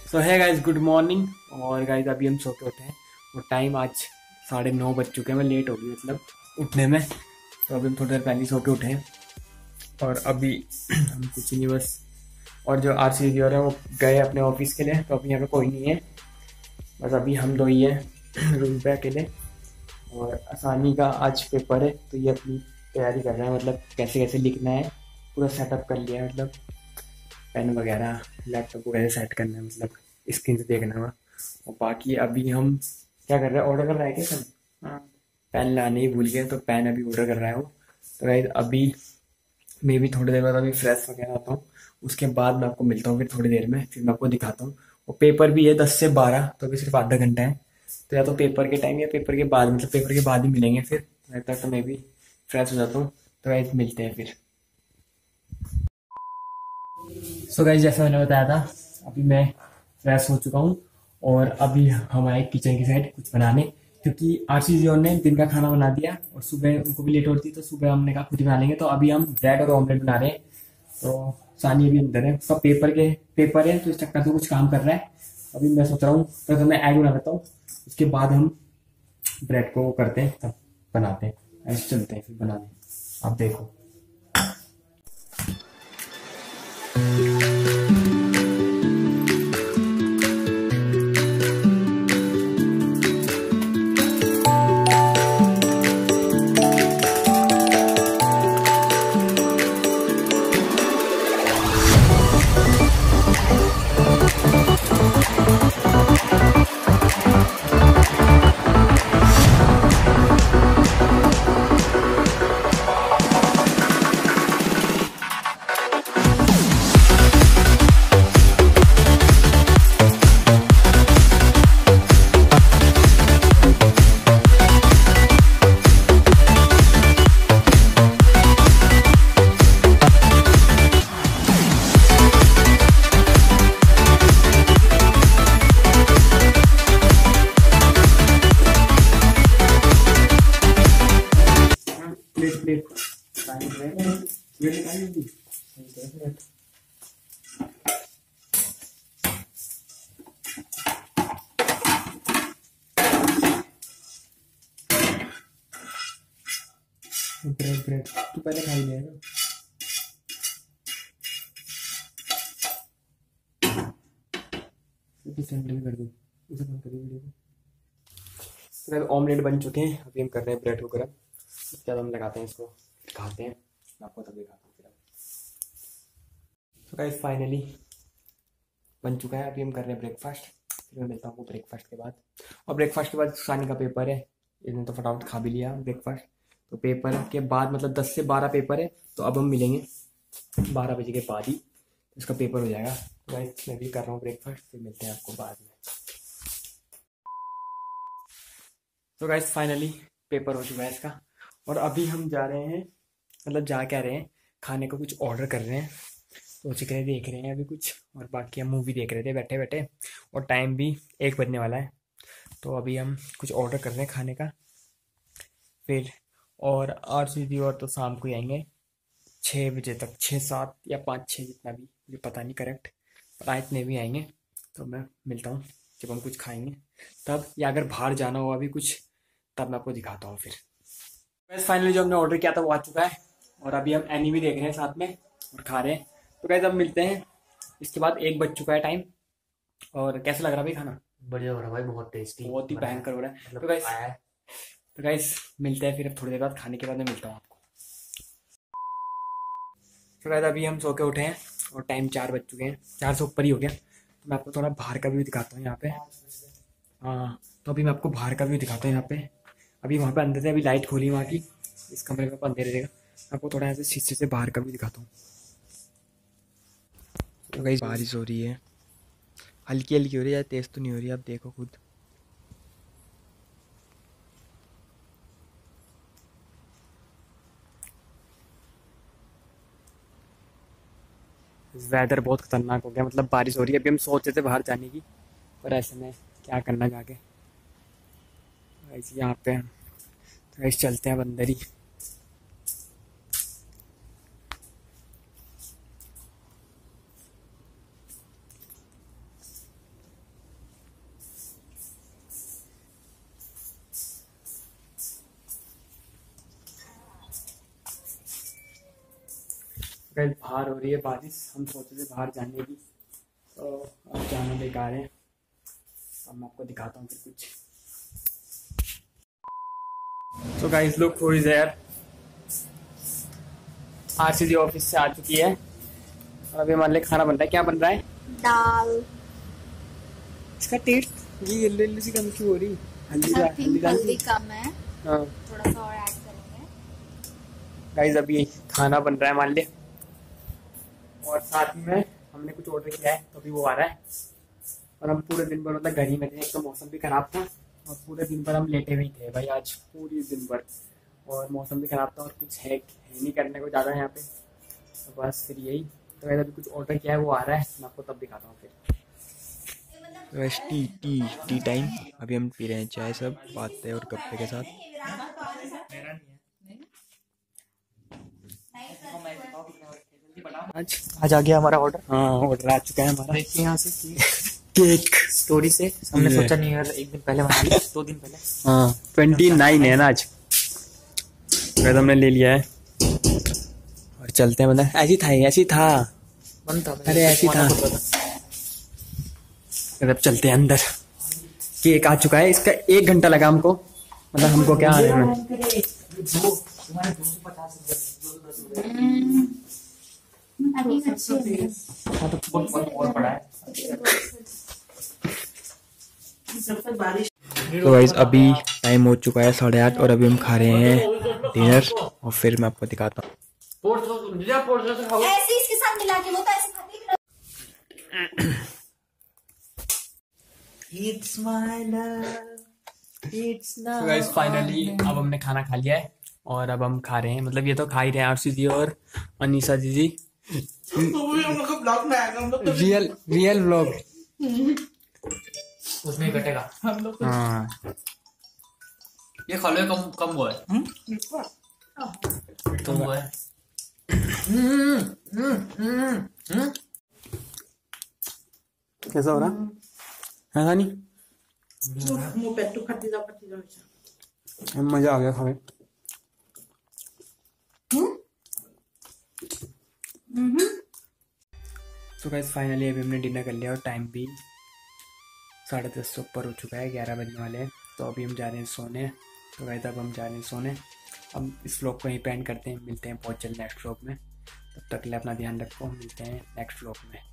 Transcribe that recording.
सो है guys, good morning. और guys अभी हम सो के उठे हैं और टाइम आज 9:30 बज चुके हैं। मैं लेट हो गई मतलब उठने में, तो अभी हम थोड़ी देर पहले सो के उठे हैं। और अभी हम कुछ नहीं, बस और जो RC और है वो गए अपने ऑफिस के लिए, तो अभी यहाँ पे कोई नहीं है। बस अभी हम दो ही हैं रूम पे अकेले। और आसानी का आज पेपर है, तो ये अपनी तैयारी कर रहा है, मतलब कैसे कैसे लिखना है पूरा सेटअप कर लिया है। मतलब पेन वगैरह, लैपटॉप को कैसे सेट करना है, मतलब स्क्रीन से देखना है। और बाकी अभी हम क्या कर रहे हैं, ऑर्डर कर रहा है क्या सर? हाँ, पेन लाने ही भूल गए, तो पेन अभी ऑर्डर कर रहा है वो। तो गाइस अभी मैं भी थोड़ी देर बाद अभी फ्रेश वगैरह आता हूँ, उसके बाद मैं आपको मिलता हूँ फिर थोड़ी देर में, फिर मैं आपको दिखाता हूँ। और पेपर भी है 10 से 12, तो अभी सिर्फ आधा घंटा है। तो या तो पेपर के टाइम या पेपर के बाद, मतलब पेपर के बाद ही मिलेंगे फिर। तब तक तो मैं भी फ्रेश हो जाता हूँ। तो गाइस मिलते हैं फिर। सो गाइस जैसा मैंने बताया था, अभी मैं फ्रेश हो चुका हूँ और अभी हम आए किचन की साइड कुछ बनाने, क्योंकि RC ने दिन का खाना बना दिया और सुबह उनको भी लेट होती, तो सुबह हमने कहा खुद ही बना लेंगे। तो अभी हम ब्रेड और ऑमलेट बना रहे हैं। तो सानी भी अंदर है, उसका पेपर है, तो इस चक्कर से कुछ काम कर रहा है। अभी मैं सोच रहा हूँ तो मैं एग बना लेता हूँ, उसके बाद हम ब्रेड को करते हैं, तब बनाते हैं। ऐसे चलते हैं फिर बनाने, आप देखो। प्लेट प्लेट प्लेट निकालिए। ब्रेड ब्रेड तू पहले खा ही लेगा। सेंड भी कर दो, उसे बंद कर दो वीडियो को। फिर ऑमलेट बन चुके हैं, अभी हम कर रहे हैं ब्रेड को गर्म। उसके बाद हम लगाते हैं इसको, खाते हैं। मैं आपको तब दिखाता हूँ फिर। तो गाइस फाइनली बन चुका है, अभी हम कर रहे हैं ब्रेकफास्ट। फिर मैं मिलता हूँ आपको ब्रेकफास्ट के बाद। और ब्रेकफास्ट के बाद सानी का पेपर है, इसने तो फटाफट खा भी लिया ब्रेकफास्ट। तो पेपर के बाद मतलब 10 से 12 पेपर है, तो अब हम मिलेंगे 12 बजे के बाद ही इसका पेपर हो जाएगा। तो गाइस मैं भी कर रहा हूँ ब्रेकफास्ट, फिर मिलते हैं आपको बाद में। तो गाइस फाइनली पेपर हो चुका है इसका, और अभी हम जा रहे हैं, मतलब जा क्या रहे हैं, खाने को कुछ ऑर्डर कर रहे हैं। तो उसी के लिए देख रहे हैं अभी कुछ, और बाकी हम मूवी देख रहे थे बैठे बैठे, और टाइम भी 1 बजने वाला है। तो अभी हम कुछ ऑर्डर कर रहे हैं खाने का फिर। और RC और तो शाम को ही आएंगे 6 बजे तक, 6 7 या 5 6, जितना भी, मुझे पता नहीं करेक्ट, पर इतने भी आएंगे। तो मैं मिलता हूँ जब हम कुछ खाएंगे तब, या अगर बाहर जाना हो अभी कुछ, तब मैं आपको दिखाता हूँ फिर। बस फाइनली जो हमने ऑर्डर किया था वो आ चुका है, और अभी हम एनी भी देख रहे हैं साथ में और खा रहे हैं। तो गाइस अब मिलते हैं इसके बाद, 1 बज चुका है टाइम। और कैसा लग रहा है भाई खाना? बढ़िया हो रहा भाई, बहुत टेस्टी, बहुत ही बढ़िया। भयंकर हो रहा है। मतलब तो गाइस आया है। मिलते हैं फिर अब थोड़ी देर बाद, खाने के बाद मैं मिलता हूँ आपको। तो गाइस अभी हम सो के उठे हैं और टाइम 4 बज चुके हैं, 4 से ऊपर ही हो गया। तो मैं आपको थोड़ा बाहर का व्यू दिखाता हूँ यहाँ पे। हाँ, तो अभी मैं आपको बाहर का व्यू दिखाता हूँ यहाँ पे। अभी वहाँ पे अंदर से अभी लाइट खोली वहाँ की, इस कमरे में अंधेरे रहेगा। आपको थोड़ा ऐसे शीशे से बाहर का व्यू दिखाता हूँ। तो गाइस बारिश हो रही है, हल्की हल्की हो रही है, तेज तो नहीं हो रही, आप देखो खुद। वेदर बहुत खतरनाक हो गया, मतलब बारिश हो रही है। अभी हम सोचे थे बाहर जाने की, पर ऐसे में क्या करना जाके। ऐसे यहाँ पे तो ऐसे चलते हैं अब अंदर ही। कल बाहर हो रही है बारिश, हम सोचे थे बाहर जाने की, तो अब जाना बेकार है। अब मैं आपको दिखाता हूँ फिर कुछ। तो गाइस लोग थोड़ी देर आरसीडी ऑफिस से आ चुकी है और अभी हमारे लिए खाना बन रहा है। क्या बन रहा है? दाल। इसका टेस्ट ये येलो येलो सी कम क्यों हो रही? हल्दी कम है, हाँ थोड़ा सा और ऐड करेंगे। गाइस अभी खाना बन रहा है हमारे लिए और साथ ही में हमने कुछ ऑर्डर किया है, तो अभी वो आ रहा है। और हम पूरे दिन भर मतलब घर ही में थे, एक तो मौसम भी खराब था और पूरे दिन भर हम लेटे हुए थे भाई आज पूरी दिन भर, और मौसम भी खराब था और कुछ है नहीं करने को ज़्यादा यहाँ पे, तो बस फिर यही। तो वैसे अभी कुछ ऑर्डर किया है, वो आ रहा है, मैं आपको तब दिखाता हूँ फिर। बस टी टाइम। अभी हम पी रहे हैं चाय सब बातें और गप्पे के साथ। आज आ गया हमारा ऑर्डर। हाँ ऑर्डर आ चुका है हमारा। देखिए यहाँ से केक स्टोरी से हमने सोचा नहीं यार, एक दिन पहले बना लिया, 2 दिन पहले। हाँ 29 है ना आज, वैसे हमने ले लिया है और चलते हैं। मतलब ऐसी था, ऐसी था, बनता अरे ऐसी था। अब चलते हैं अंदर। केक आ चुका है, इसका 1 घंटा लगा हमको, मतलब हमको क्या आने में। तो गाइस अभी टाइम हो चुका है 8:30 और अभी हम खा रहे हैं डिनर और फिर मैं आपको दिखाता हूँ। ऐसे इसके साथ मिला के वो तो ऐसे खाती है। It's my love, it's तो गाइस फाइनली अब हमने खाना खा लिया है और अब हम खा रहे हैं, मतलब ये तो खा ही रहे हैं आरसी जी और अनीसा जी। रियल व्लॉग उसमें ही कटेगा। हाँ ये खा लो, कम हुआ है। कम हुआ है। कैसा हो रहा है? हाँ नहीं मजा आ गया खाने। तो गाइस फाइनली अभी हमने डिनर कर लिया और टाइम भी 10:30 से ऊपर हो चुका है, 11 बजने वाले हैं। तो अभी हम जा रहे हैं सोने। तो गाइस अब हम जा रहे हैं सोने। अब इस व्लॉग को यहीं पे एंड करते हैं, मिलते हैं बहुत जल्द नेक्स्ट व्लॉग में। तब तक के लिए अपना ध्यान रखो, मिलते हैं नेक्स्ट व्लॉग में।